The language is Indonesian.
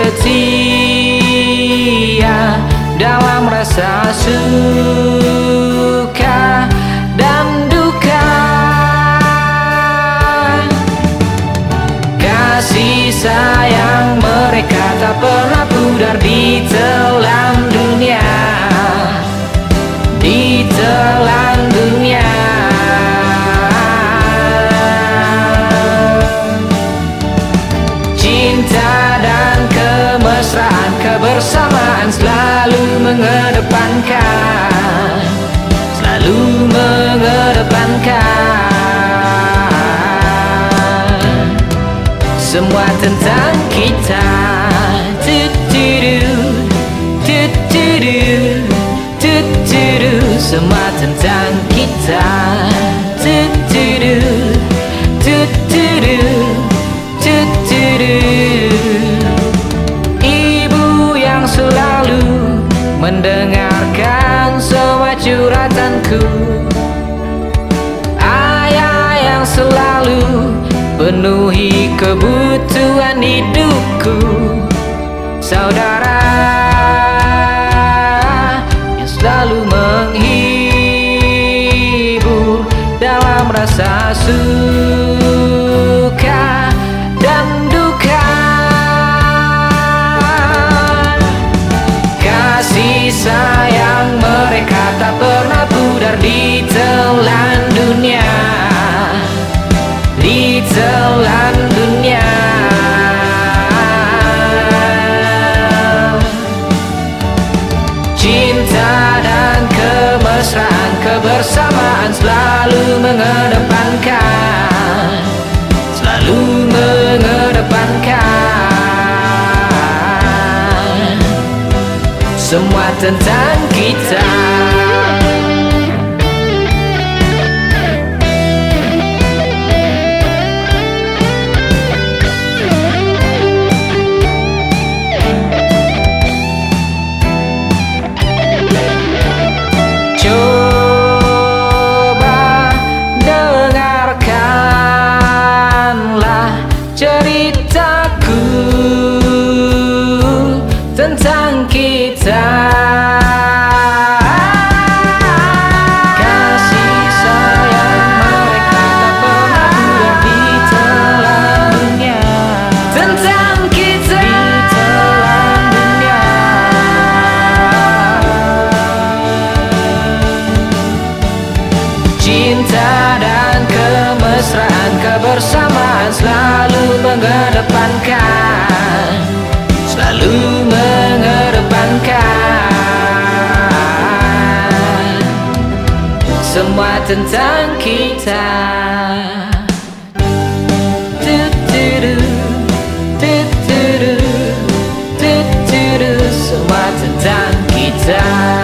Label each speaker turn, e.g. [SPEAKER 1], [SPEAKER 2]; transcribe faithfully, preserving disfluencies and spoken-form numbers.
[SPEAKER 1] setia dalam rasa suka dan duka. Kasih sayang mereka tak pernah pudar di telan dunia, di telan dunia. Cinta dan kemesraan, kebersamaan selalu mengedepankan, selalu mengedepankan. Semua tentang kita, tutudu, tutudu, tutudu. Semua tentang kita, tutudu, tutudu, tutudu. Ibu yang selalu mendengarkan semua curhatanku, ayah yang selalu penuhi kebutuhan hidupku, saudara yang selalu menghibur dalam rasa suka dan duka. Kasih sayang mereka tak pernah pudar di telan dunia, di telan dunia. Cinta dan kemesraan, kebersamaan selalu mengedepankan, selalu mengedepankan. Semua tentang kita. Coba dengarkanlah ceritaku tentang kita. Kasih sayang mereka tak pernah pudar di telan dunia, tentang kita di telan dunia. Cinta dan kemesraan, kebersamaan selalu mengedepankan, selalu mengedepankan. Semua tentang kita, tutudu, tutudu, tutudu. Semua tentang kita.